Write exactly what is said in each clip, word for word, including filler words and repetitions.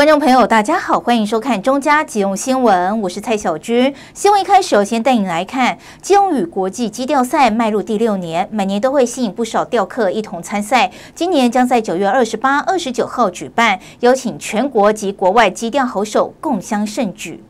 观众朋友，大家好，欢迎收看中嘉即用新闻，我是蔡小军。新闻一开始，首先带你来看基隆屿国际基钓赛迈入第六年，每年都会吸引不少钓客一同参赛。今年将在九月二十八、二十九号举办，邀请全国及国外基钓好手共襄盛举。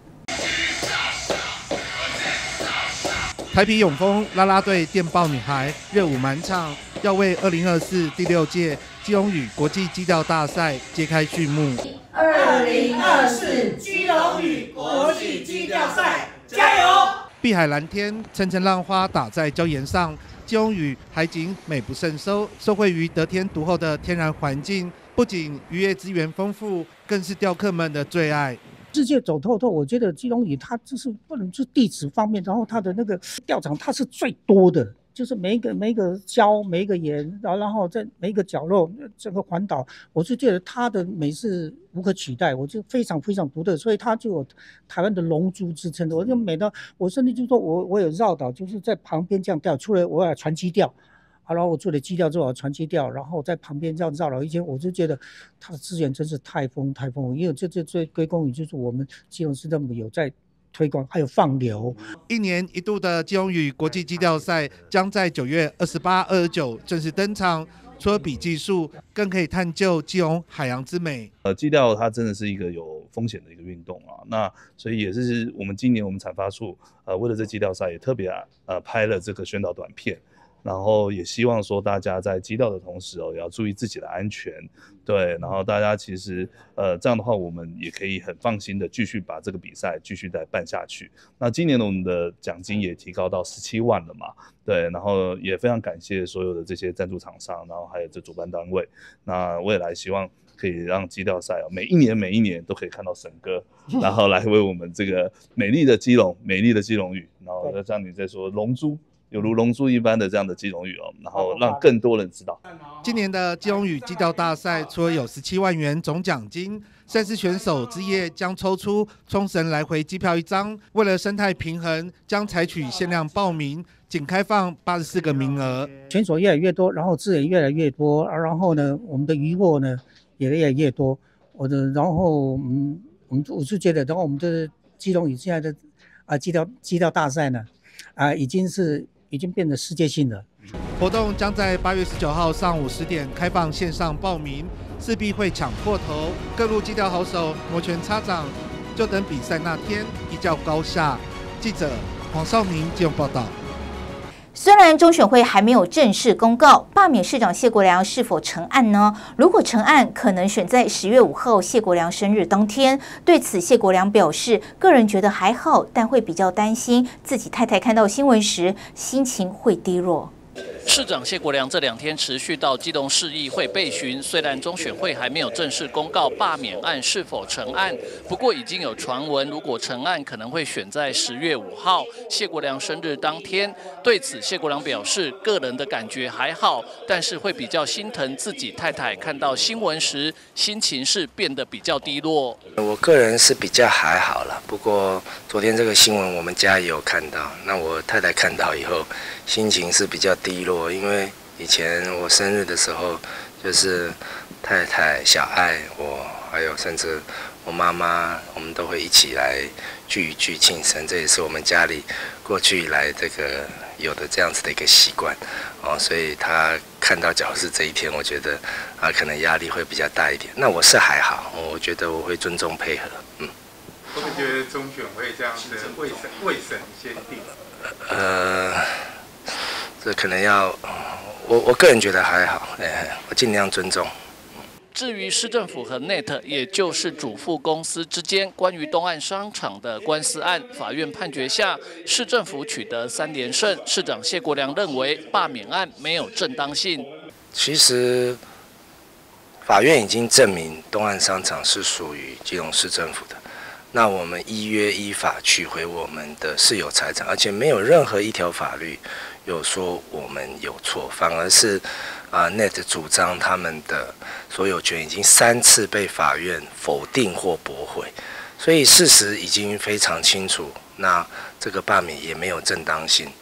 台啤永丰啦啦队电报女孩热舞满场，要为二零二四第六届基隆屿国际基钓大赛揭开序幕。 二零二四基隆屿国际基钓赛，加油！ 碧海蓝天，层层浪花打在礁岩上，基隆屿海景美不胜收。受惠于得天独厚的天然环境，不仅渔业资源丰富，更是钓客们的最爱。 世界走透透，我觉得基隆屿它就是不能是地质方面，然后它的那个钓场它是最多的，就是每一个每一个礁每一个岩，然后然后在每一个角落整个环岛，我就觉得它的美是无可取代，我就非常非常独特，所以它就有台湾的龙珠之称的。我就每到我甚至就说我我有绕岛，就是在旁边这样钓，除了我要船基钓。然后我做了基钓之后，船基钓，然后在旁边这样绕了一圈，我就觉得它的资源真是太丰太丰富。因为这这这归功于就是我们基隆市政府有在推广，还有放流。 一年一度的基隆屿国际基钓赛将在九月二十八、二十九正式登场。除了比技术，更可以探究基隆海洋之美。 呃，基钓它真的是一个有风险的一个运动啊，那所以也是我们今年我们产发处呃为了这基钓赛也特别呃拍了这个宣导短片。然后也希望说大家在基钓的同时哦，也要注意自己的安全，对。然后大家其实呃这样的话，我们也可以很放心的继续把这个比赛继续再办下去。那今年我们的奖金也提高到十七万了嘛，对。然后也非常感谢所有的这些赞助厂商，然后还有这主办单位。那未来希望可以让基钓赛每一年每一年都可以看到沈哥，然后来为我们这个美丽的基隆、美丽的基隆屿，然后再像你在说龙珠。有如龙珠一般的这样的基隆屿哦，然后让更多人知道。 今年的基隆屿基钓大赛除了有十七万元总奖金，赛事选手之夜将抽出冲绳来回机票一张。为了生态平衡，将采取限量报名，仅开放八十四个名额。 选手越来越多，然后资源越来越多，然后呢，我们的渔获呢也越来越多。我的，然后嗯，我们我是觉得，然后我们的基隆屿现在的啊基钓基钓大赛呢，啊已经是。已经变得世界性了。 活动将在八月十九号上午十点开放线上报名，势必会抢破头，各路基钓好手摩拳擦掌，就等比赛那天一较高下。记者黄少明基隆报道。 虽然中选会还没有正式公告罢免市长谢国良是否成案呢？如果成案，可能选在十月五号谢国良生日当天。对此，谢国良表示，个人觉得还好，但会比较担心自己太太看到新闻时心情会低落。 市长谢国良这两天持续到基隆市议会备询，虽然中选会还没有正式公告罢免案是否成案，不过已经有传闻，如果成案，可能会选在十月五号谢国良生日当天。对此，谢国良表示，个人的感觉还好，但是会比较心疼自己太太看到新闻时心情是变得比较低落。 我个人是比较还好了，不过昨天这个新闻我们家也有看到，那我太太看到以后心情是比较低落。因为以前我生日的时候，就是太太、小爱，我还有甚至我妈妈，我们都会一起来聚一聚庆生，这也是我们家里过去以来这个有的这样子的一个习惯哦。所以他看到假如是这一天，我觉得啊，可能压力会比较大一点。那我是还好，我觉得我会尊重配合，嗯。 会不会觉得中选会这样子未审未审先定？ 呃。这可能要，我我个人觉得还好，哎，我尽量尊重。 至于市政府和 N E T， 也就是主妇公司之间关于东岸商场的官司案，法院判决下，市政府取得三连胜。市长谢国良认为罢免案没有正当性。 其实，法院已经证明东岸商场是属于基隆市政府的。那我们依约依法取回我们的私有财产，而且没有任何一条法律有说我们有错，反而是啊 N E T 主张他们的所有权已经三次被法院否定或驳回，所以事实已经非常清楚。那这个罢免也没有正当性。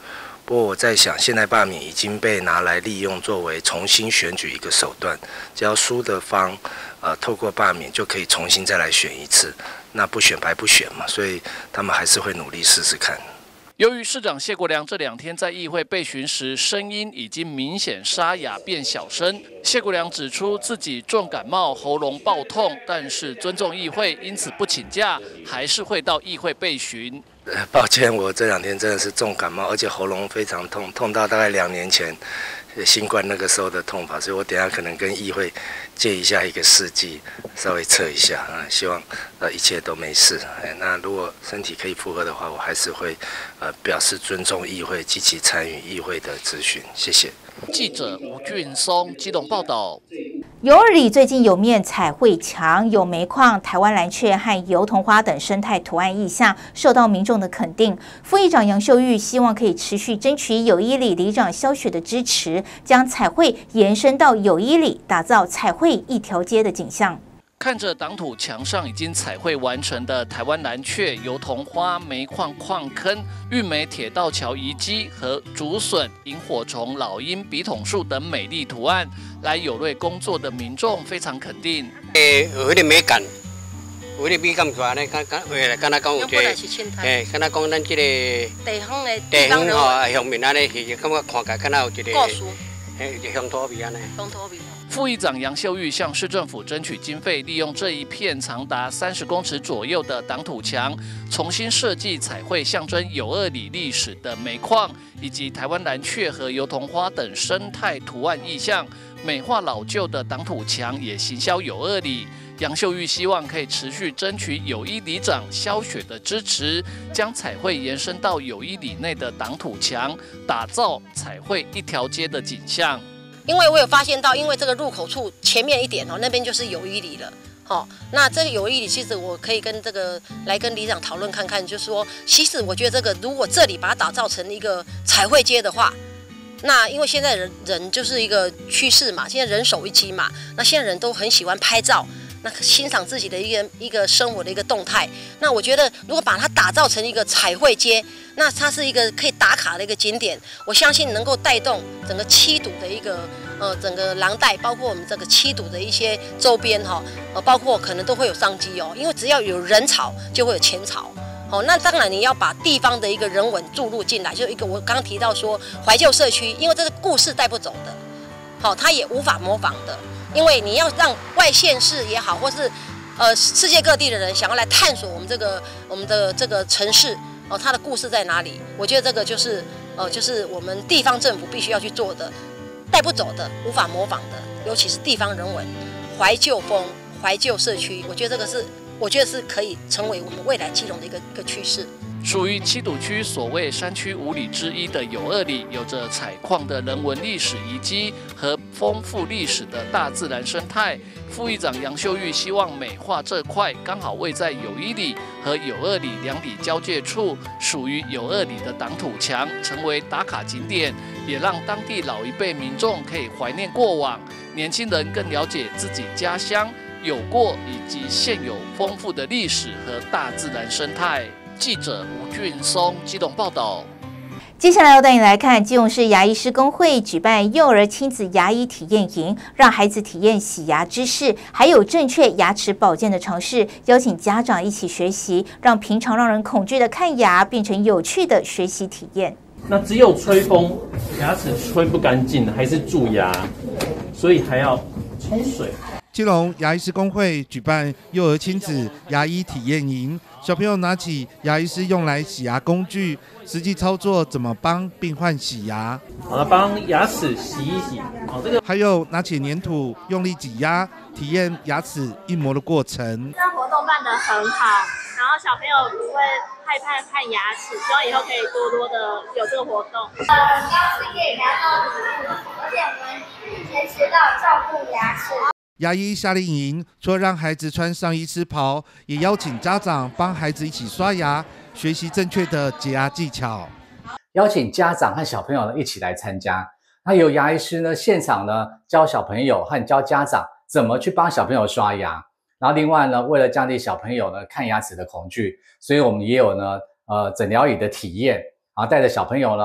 不过我在想，现在罢免已经被拿来利用作为重新选举一个手段，只要输的方，呃，透过罢免就可以重新再来选一次，那不选白不选嘛，所以他们还是会努力试试看。 由于市长谢国良这两天在议会备询时，声音已经明显沙哑变小声。谢国良指出自己重感冒，喉咙爆痛，但是尊重议会，因此不请假，还是会到议会备询。 呃，抱歉，我这两天真的是重感冒，而且喉咙非常痛，痛到大概两年前新冠那个时候的痛法，所以我等一下可能跟议会借一下一个试剂，稍微测一下啊，希望呃一切都没事。哎，那如果身体可以负荷的话，我还是会呃表示尊重议会，积极参与议会的咨询。谢谢。 记者吴俊松基隆报道。 尤尔里最近有面彩绘墙，有煤矿、台湾蓝雀和油桐花等生态图案意象，受到民众的肯定。副议长杨秀玉希望可以持续争取友谊里里长萧雪的支持，将彩绘延伸到友谊里，打造彩绘一条街的景象。 看着党土墙上已经彩绘完成的台湾蓝雀、油桐花、煤矿矿坑、玉梅铁道桥遗迹和竹笋、萤火虫、老鹰、笔筒树等美丽图案，来友瑞工作的民众非常肯定。 诶，有迄个美感，有迄个美感出来呢，敢敢话来，敢若讲有一个，诶，敢若讲咱这个地方的地方吼乡民安尼，是感觉看起来敢若有一个故事， 诶，有一个乡土味安尼。 乡土味。 副议长杨秀玉向市政府争取经费，利用这一片长达三十公尺左右的挡土墙，重新设计彩绘象征友二里历史的煤矿，以及台湾蓝雀和油桐花等生态图案意象，美化老旧的挡土墙，也行销友二里。杨秀玉希望可以持续争取友谊里长萧雪的支持，将彩绘延伸到友谊里内的挡土墙，打造彩绘一条街的景象。 因为我有发现到，因为这个入口处前面一点哦，那边就是友谊里了。好、哦，那这个友谊里，其实我可以跟这个来跟里长讨论看看，就是说，其实我觉得这个如果这里把它打造成一个彩绘街的话，那因为现在人人就是一个趋势嘛，现在人手一机嘛，那现在人都很喜欢拍照。那欣赏自己的一个一个生活的一个动态，那我觉得如果把它打造成一个彩绘街，那它是一个可以打卡的一个景点，我相信能够带动整个七堵的一个呃整个廊带，包括我们这个七堵的一些周边哈，呃包括可能都会有商机哦，因为只要有人潮就会有钱潮。好，那当然你要把地方的一个人文注入进来，就是一个我刚刚提到说怀旧社区，因为这是故事带不走的，好，它也无法模仿的。因为你要让外县市也好，或是呃世界各地的人想要来探索我们这个我们的这个城市哦、呃，它的故事在哪里？我觉得这个就是呃就是我们地方政府必须要去做的，带不走的、无法模仿的，尤其是地方人文、怀旧风、怀旧社区，我觉得这个是我觉得是可以成为我们未来基隆的一个一个趋势。 属于七堵区所谓山区五里之一的友二里，有着采矿的人文历史遗迹和丰富历史的大自然生态。副议长杨秀玉希望美化这块刚好位在友一里和友二里两里交界处，属于友二里的挡土墙，成为打卡景点，也让当地老一辈民众可以怀念过往，年轻人更了解自己家乡有过以及现有丰富的历史和大自然生态。记者吴俊松基隆报道。 接下来要带你来看，基隆市牙医师公会举办幼儿亲子牙医体验营，让孩子体验洗牙知识，还有正确牙齿保健的常识，邀请家长一起学习，让平常让人恐惧的看牙变成有趣的学习体验。 那只有吹风，牙齿吹不干净，还是蛀牙，所以还要冲水。 基隆牙医师公会举办幼儿亲子牙医体验营，小朋友拿起牙医师用来洗牙工具，实际操作怎么帮病患洗牙。 好了，帮牙齿洗一洗。好，这个还有拿起粘土用力挤压，体验牙齿印模的过程。 这活动办得很好，然后小朋友不会害怕看牙齿，希望以后可以多多的有这个活动。呃，牙齿可以聊到礼物，而且我们并且学到照顾牙齿。 牙医夏令营除了让孩子穿上医师袍，也邀请家长帮孩子一起刷牙，学习正确的洁牙技巧。 邀请家长和小朋友呢一起来参加，那由牙医师呢现场呢教小朋友和教家长怎么去帮小朋友刷牙。然后另外呢，为了降低小朋友呢看牙齿的恐惧，所以我们也有呢呃诊疗椅的体验，然后带着小朋友呢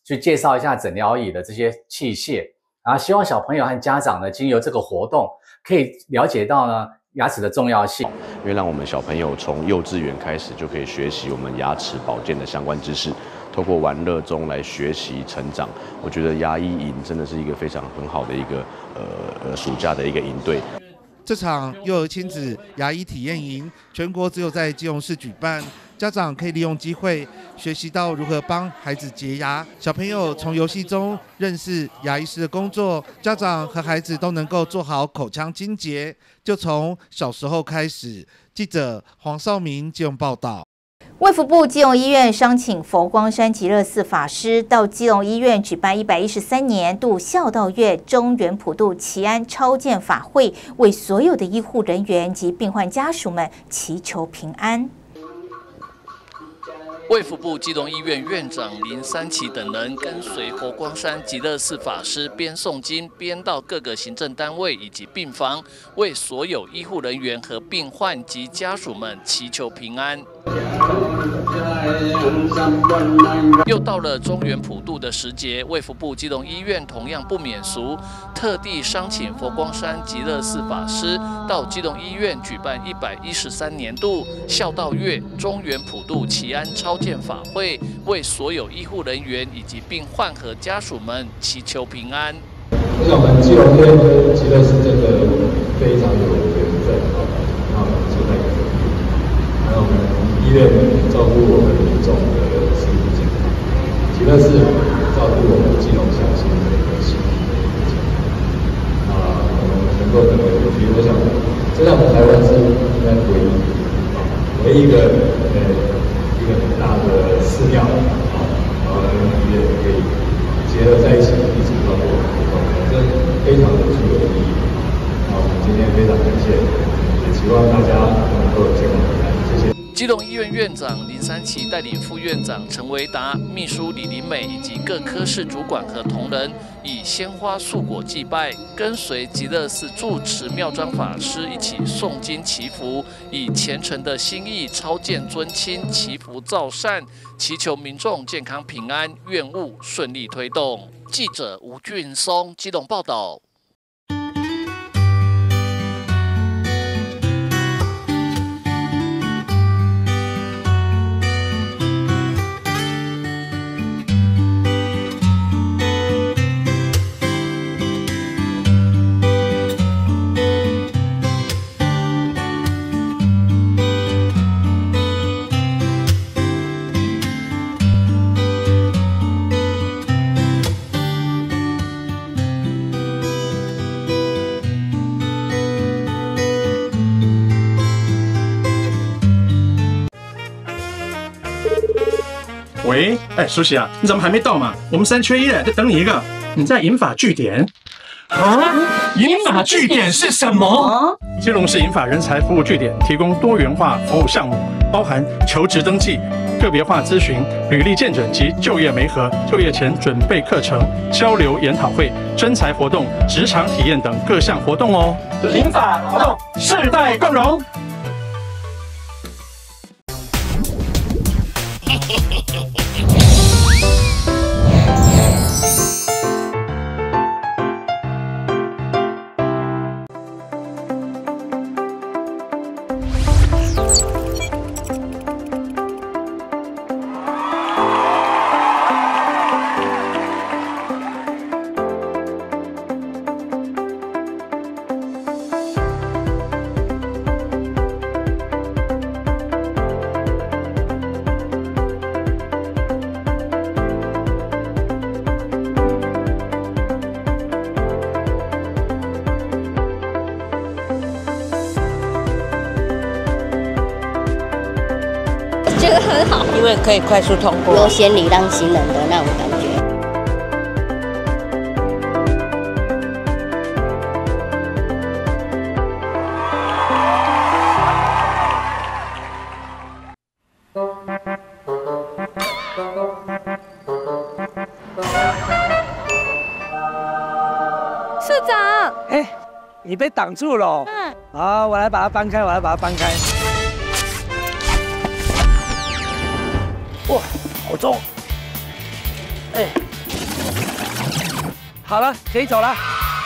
去介绍一下诊疗椅的这些器械，然后希望小朋友和家长呢，经由这个活动可以了解到呢牙齿的重要性， 因为让我们小朋友从幼稚园开始就可以学习我们牙齿保健的相关知识。 透过玩乐中来学习成长，我觉得牙医营真的是一个非常很好的一个呃呃暑假的一个营队。 这场幼儿亲子牙医体验营，全国只有在基隆市举办，家长可以利用机会学习到如何帮孩子洁牙，小朋友从游戏中认识牙医师的工作，家长和孩子都能够做好口腔清洁，就从小时候开始。记者黄少明基隆报道。 卫福部基隆医院商请佛光山极乐寺法师到基隆医院举办一百一十三年度孝道月中元普渡祈安超荐法会，为所有的医护人员及病患家属们祈求平安。 卫福部基隆医院院长林三奇等人跟随佛光山极乐寺法师边诵经边到各个行政单位以及病房，为所有医护人员和病患及家属们祈求平安。又到了中元普渡的时节，卫福部基隆医院同样不免俗，特地商请佛光山极乐寺法师到基隆医院举办一百一十三年度孝道月中元普渡祈安超荐法会，为所有医护人员以及病患和家属们祈求平安。 我想我们基隆医院跟极乐寺真的非常有缘分，那我们现在有还有我们医院照顾我们民众的身体健康，极乐寺照顾我们基隆乡亲的一个心理健康。啊，我们能够得到有序，我想这在我们台湾是应该唯一啊，唯一一个呃一个很大的寺庙啊，然后跟医院可以结合在一起，一起照顾我们民众，这非常的具有意义。啊，我们今天非常感谢，也希望大家能够健康平安。 基隆医院院长林三奇带领副院长陈维达、秘书李林美以及各科室主管和同仁，以鲜花素果祭拜，跟随极乐寺住持妙章法师一起诵经祈福，以虔诚的心意超荐尊亲，祈福造善，祈求民众健康平安，愿务顺利推动。记者吴俊松基隆报道。 喂，哎，舒淇啊，你怎么还没到嘛？我们三缺一嘞，在等你一个。你在银发据点啊？银发据点是什么？基隆市银发人才服务据点提供多元化服务项目，包含求职登记、个别化咨询、履历见诊及就业媒合、就业前准备课程、交流研讨会、征才活动、职场体验等各项活动哦。银发活动，世代共荣。 觉得很好，因为可以快速通过，优先礼让行人的那种感觉。 社长， 哎，你被挡住了。嗯。好，我来把它搬开，我来把它搬开。 哇，好重！哎， 好了，可以走了。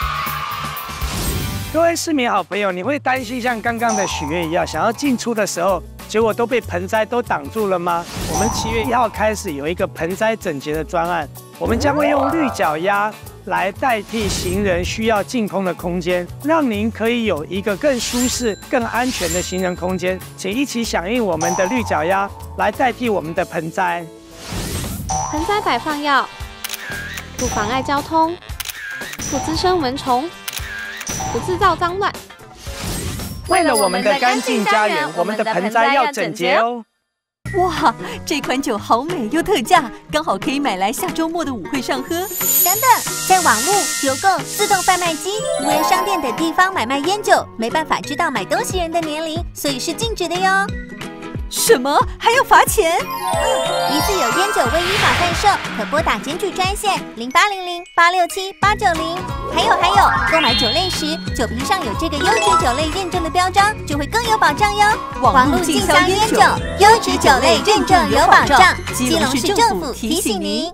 各位市民好朋友，你会担心像刚刚的许愿一样，想要进出的时候，结果都被盆栽都挡住了吗？我们七月一号开始有一个盆栽整洁的专案，我们将会用绿脚丫来代替行人需要净空的空间，让您可以有一个更舒适、更安全的行人空间。请一起响应我们的绿脚丫，来代替我们的盆栽。 盆栽摆放要不妨碍交通，不滋生蚊虫，不制造脏乱。 为了我们的干净家园，我们的盆栽要整洁哦。 哇，这款酒好美又特价，刚好可以买来下周末的舞会上喝。 等等，在网络、邮购、自动贩卖机、无人商店等地方买卖烟酒，没办法知道买东西人的年龄，所以是禁止的哟。 什么？还要罚钱？ 嗯，疑似有烟酒未依法贩售，可拨打检举专线零八零零八六七八九零。还有还有，购买酒类时，酒瓶上有这个优质酒类认证的标章，就会更有保障哟。网络进销烟酒，优质酒类认证有保障。基隆市政府提醒您。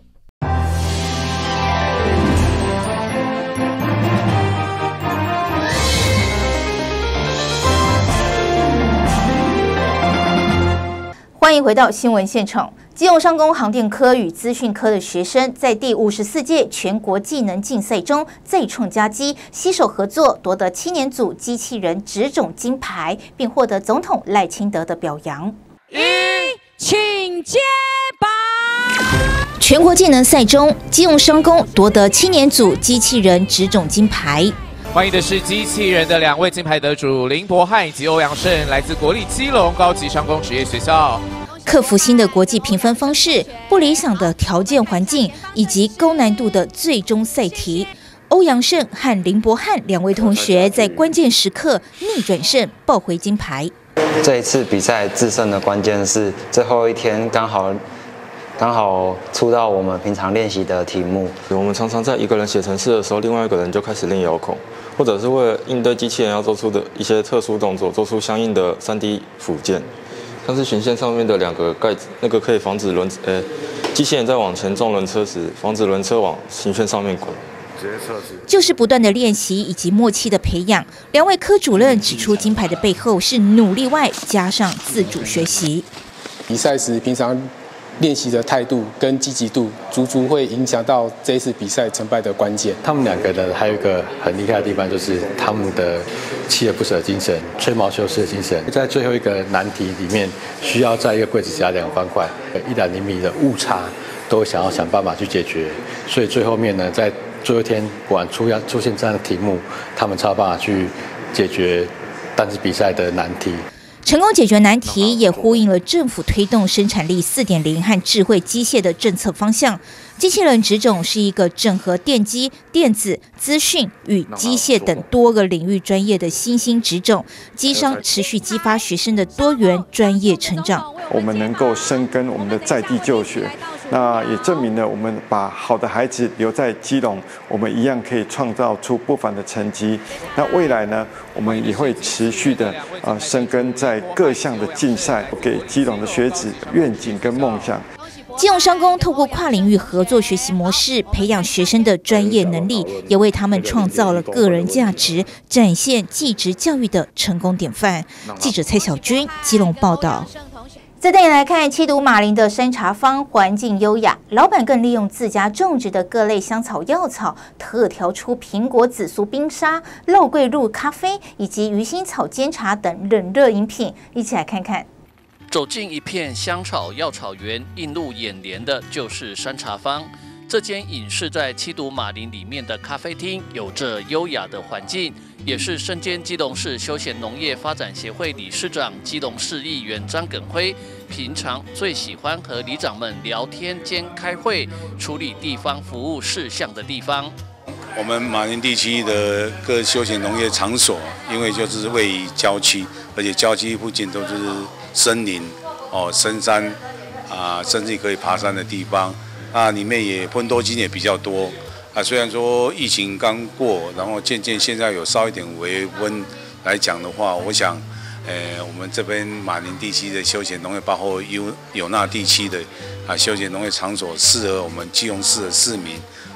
欢迎回到新闻现场。基隆商工航电科与资讯科的学生在第五十四届全国技能竞赛中再创佳绩，携手合作夺得青年组机器人职种金牌，并获得总统赖清德的表扬。 一，请接榜。 全国技能赛中，基隆商工夺得青年组机器人职种金牌。 欢迎的是机器人的两位金牌得主林博翰以及欧阳胜，来自国立基隆高级商工职业学校。 克服新的国际评分方式、不理想的条件环境以及高难度的最终赛题，欧阳胜和林博翰两位同学在关键时刻逆转胜，抱回金牌。 这一次比赛制胜的关键是最后一天刚好。刚好出到我们平常练习的题目。 我们常常在一个人写程式的时候，另外一个人就开始练遥控，或者是为了应对机器人要做出的一些特殊动作，做出相应的 三 D 辅件。像是循线上面的两个盖子，那个可以防止轮呃机器人在往前撞轮车时，防止轮车往行线上面滚。 就是不断的练习以及默契的培养。两位科主任指出，金牌的背后是努力外加上自主学习。 比赛时平常练习的态度跟积极度，足足会影响到这一次比赛成败的关键。 他们两个呢，还有一个很厉害的地方，就是他们的锲而不舍的精神、吹毛求疵的精神。在最后一个难题里面，需要在一个柜子加两个方块，一两厘米的误差，都想要想办法去解决。所以最后面呢，在最后一天果然出要出现这样的题目，他们才有办法去解决单次比赛的难题。 成功解决难题，也呼应了政府推动生产力 四点零 和智慧机械的政策方向。机器人职种是一个整合电机、电子、资讯与机械等多个领域专业的新兴职种，机商持续激发学生的多元专业成长。 我们能够深耕我们的在地就学，那也证明了我们把好的孩子留在基隆，我们一样可以创造出不凡的成绩。那未来呢，我们也会持续的呃深耕在各项的竞赛，给基隆的学子愿景跟梦想。 基隆商工透过跨领域合作学习模式，培养学生的专业能力，也为他们创造了个人价值，展现技职教育的成功典范。记者蔡小军基隆报道。再带你来看七堵马林的山茶坊，环境优雅，老板更利用自家种植的各类香草药草，特调出苹果紫苏冰沙、肉桂露咖啡以及鱼腥草煎茶等冷热饮品，一起来看看。 走进一片香草药草园，映入眼帘的就是山茶坊。这间隐士在七堵马林里面的咖啡厅，有着优雅的环境，也是身兼基隆市休闲农业发展协会理事长、基隆市议员张耿辉平常最喜欢和里长们聊天兼开会、处理地方服务事项的地方。 我们马林地区的各休闲农业场所，因为就是位于郊区，而且郊区附近都是森林、哦深山啊，甚至可以爬山的地方。啊，里面也芬多精也比较多啊。虽然说疫情刚过，然后渐渐现在有稍一点微温来讲的话，我想，呃，我们这边马林地区的休闲农业，包括有有那地区的啊休闲农业场所，适合我们基隆市的市民。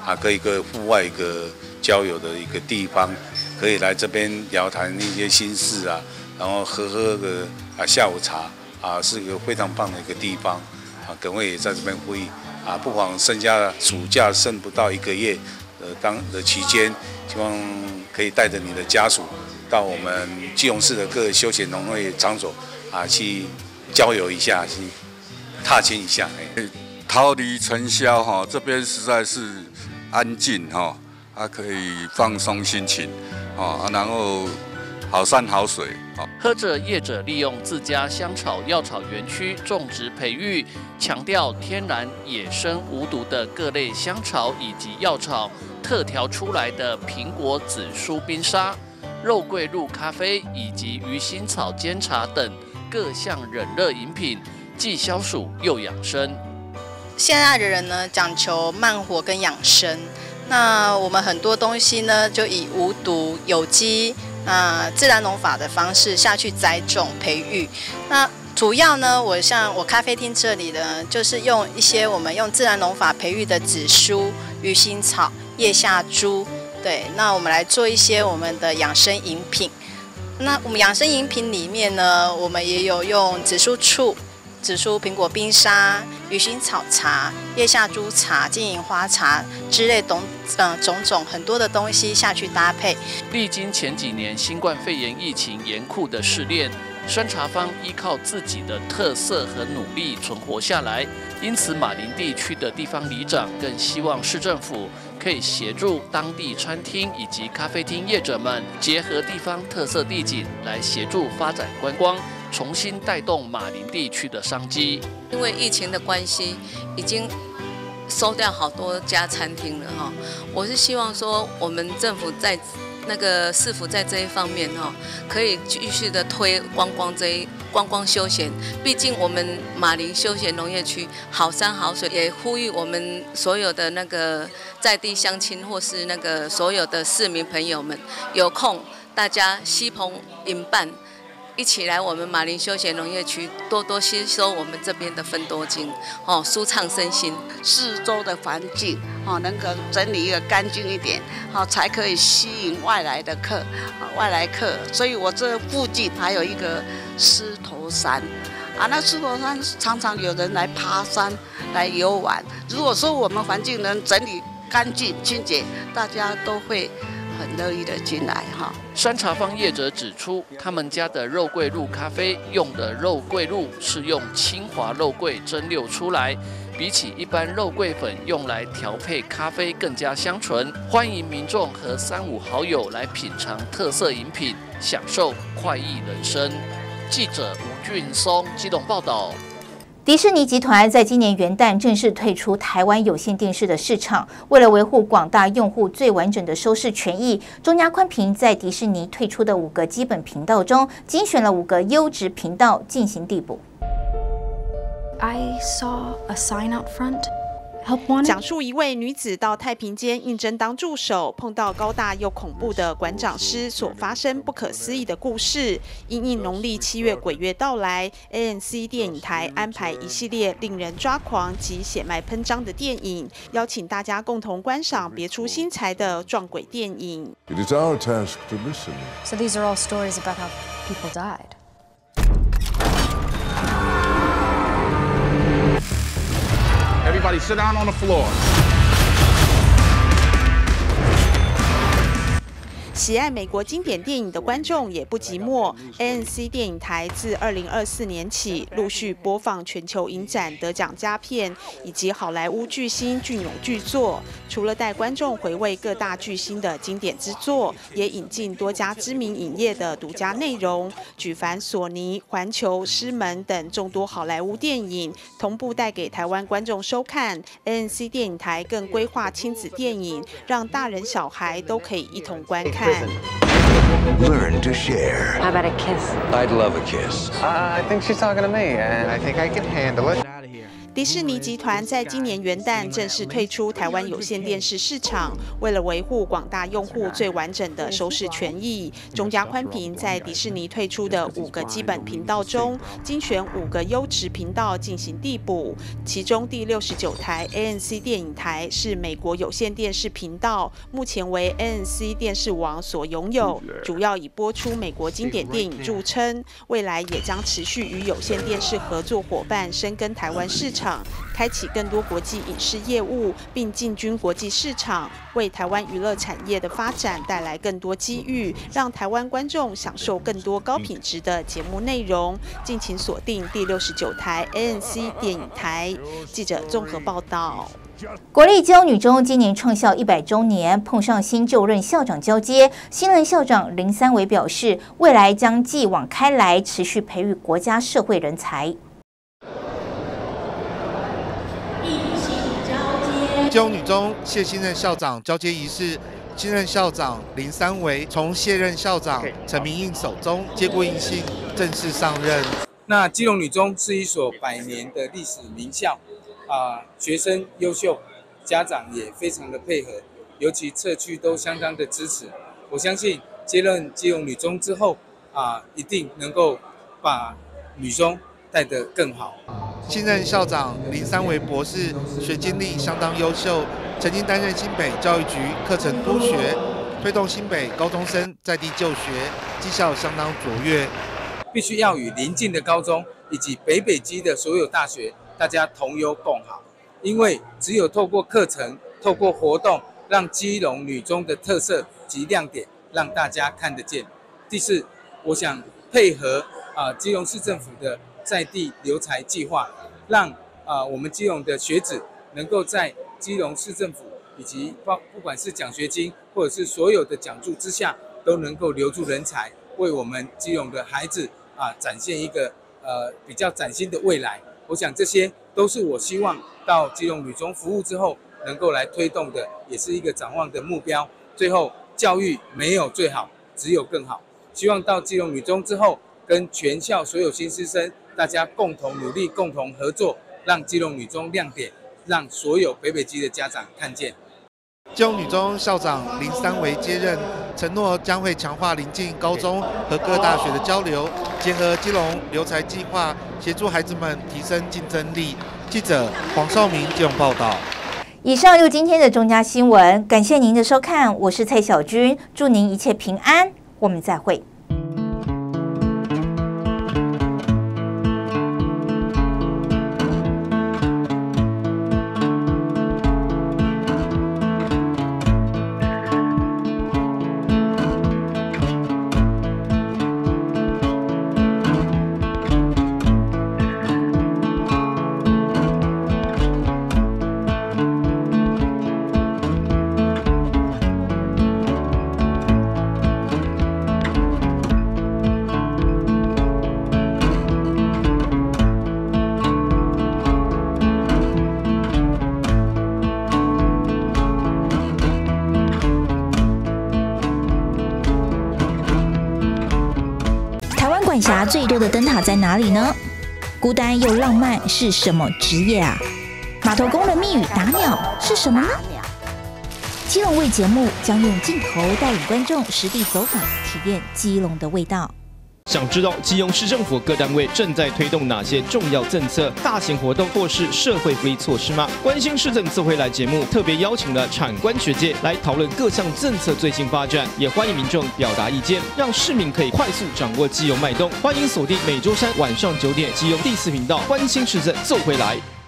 啊，跟一个户外一个交友的一个地方，可以来这边聊谈一些心事啊，然后喝喝个啊下午茶啊，是一个非常棒的一个地方啊。耿卫也在这边呼吁啊，不妨剩下暑假剩不到一个月的当的期间，希望可以带着你的家属到我们基隆市的各个休闲农会场所啊去交流一下，去踏青一下。 逃离尘嚣哈，这边实在是安静哈，它可以放松心情啊，然后好山好水。 喝者业者利用自家香草药草园区种植培育，强调天然、野生、无毒的各类香草以及药草特调出来的苹果紫苏冰沙、肉桂露咖啡以及鱼腥草煎茶等各项冷热饮品，既消暑又养生。 现在的人呢，讲求慢活跟养生。那我们很多东西呢，就以无毒、有机、啊自然农法的方式下去栽种培育。那主要呢，我像我咖啡厅这里呢，就是用一些我们用自然农法培育的紫苏、鱼腥草、叶下珠，对，那我们来做一些我们的养生饮品。那我们养生饮品里面呢，我们也有用紫苏醋、紫苏苹果冰沙、鱼腥草茶、叶下珠茶、金银花茶之类种呃种种很多的东西下去搭配。 历经前几年新冠肺炎疫情严酷的试炼，山茶坊依靠自己的特色和努力存活下来。因此，马林地区的地方里长更希望市政府可以协助当地餐厅以及咖啡厅业者们，结合地方特色地景来协助发展观光，重新带动马林地区的商机。 因为疫情的关系，已经收掉好多家餐厅了哈。我是希望说，我们政府在那个市府在这一方面哈，可以继续的推观光这一观光休闲。毕竟我们马林休闲农业区好山好水，也呼吁我们所有的那个在地乡亲或是那个所有的市民朋友们，有空大家吸朋引伴，一起来我们马林休闲农业区多多吸收我们这边的芬多精，哦，舒畅身心。 四周的环境哦，能够整理一个干净一点，好、哦、才可以吸引外来的客，啊、哦、外来客。所以我这附近还有一个狮头山，啊，那狮头山常常有人来爬山、来游玩。如果说我们环境能整理干净、清洁，大家都会很乐意的进来哈。 山茶坊业者指出，他们家的肉桂露咖啡用的肉桂露是用清华肉桂蒸馏出来，比起一般肉桂粉用来调配咖啡更加香醇。欢迎民众和三五好友来品尝特色饮品，享受快意人生。记者吴俊松基隆报道。 迪士尼集团在今年元旦正式退出台湾有线电视的市场。为了维护广大用户最完整的收视权益，中嘉宽频在迪士尼退出的五个基本频道中，精选了五个优质频道进行递补。 I saw a sign out front. 讲述一位女子到太平间应征当助手，碰到高大又恐怖的馆长师所发生不可思议的故事。因应农历七月鬼月到来 ，A N C 电影台安排一系列令人抓狂及血脉喷张的电影，邀请大家共同观赏别出心裁的撞鬼电影。 It is our task to listen. So these are all stories about how people died. Everybody sit down on the floor. 喜爱美国经典电影的观众也不寂寞。A N C 电影台自二零二四年起，陆续播放全球影展得奖佳片以及好莱坞巨星隽永巨作。除了带观众回味各大巨星的经典之作，也引进多家知名影业的独家内容，举凡索尼、环球、狮门等众多好莱坞电影，同步带给台湾观众收看。A N C 电影台更规划亲子电影，让大人小孩都可以一同观看。 Learn to share. How about a kiss? I'd love a kiss. Uh, I think she's talking to me, and I think I can handle it. 迪士尼集团在今年元旦正式退出台湾有线电视市场，为了维护广大用户最完整的收视权益，中嘉宽频在迪士尼退出的五个基本频道中，精选五个优质频道进行递补。其中第六十九台 A N C 电影台是美国有线电视频道，目前为 A N C 电视网所拥有，主要以播出美国经典电影著称。未来也将持续与有线电视合作伙伴深耕台湾市场，开启更多国际影视业务，并进军国际市场，为台湾娱乐产业的发展带来更多机遇，让台湾观众享受更多高品质的节目内容。敬请锁定第六十九台 A N C 电影台。记者综合报道。 国立基隆女中今年创校一百周年，碰上新就任校长交接，新任校长林三维表示，未来将继往开来，持续培育国家社会人才。 基隆女中谢新任校长交接仪式，新任校长林三维从卸任校长陈明应手中接过印信，正式上任。 那基隆女中是一所百年的历史名校。啊，学生优秀，家长也非常的配合，尤其社区都相当的支持。我相信接任基隆女中之后，啊，一定能够把女中带得更好。 新任校长林三维博士学经历相当优秀，曾经担任新北教育局课程督学，推动新北高中生在地就学，绩效相当卓越。 必须要与邻近的高中以及北北基的所有大学。大家同忧共好，因为只有透过课程、透过活动，让基隆女中的特色及亮点让大家看得见。第四，我想配合啊、呃、基隆市政府的在地留才计划，让啊、呃、我们基隆的学子能够在基隆市政府以及包不管是奖学金或者是所有的奖助之下，都能够留住人才，为我们基隆的孩子啊、呃、展现一个呃比较崭新的未来。我想这些都是我希望到基隆女中服务之后能够来推动的，也是一个展望的目标。最后，教育没有最好，只有更好。希望到基隆女中之后，跟全校所有新师生大家共同努力、共同合作，让基隆女中亮点，让所有北北基的家长看见。 基隆女中校长林三维接任，承诺将会强化邻近高中和各大学的交流，结合基隆留才计划，协助孩子们提升竞争力。记者黄少明基隆报道。 以上就是今天的中嘉新闻，感谢您的收看，我是蔡小君，祝您一切平安，我们再会。管辖最多的灯塔在哪里呢？孤单又浪漫是什么职业啊？码头工人密语打鸟是什么呢？基隆卫节目将用镜头带领观众实地走访，体验基隆的味道。 想知道基隆市政府各单位正在推动哪些重要政策、大型活动或是社会福利措施吗？关心市政自回来节目特别邀请了产官学界来讨论各项政策最新发展，也欢迎民众表达意见，让市民可以快速掌握基隆脉动。欢迎锁定每周三晚上九点基隆第四频道，关心市政自回来。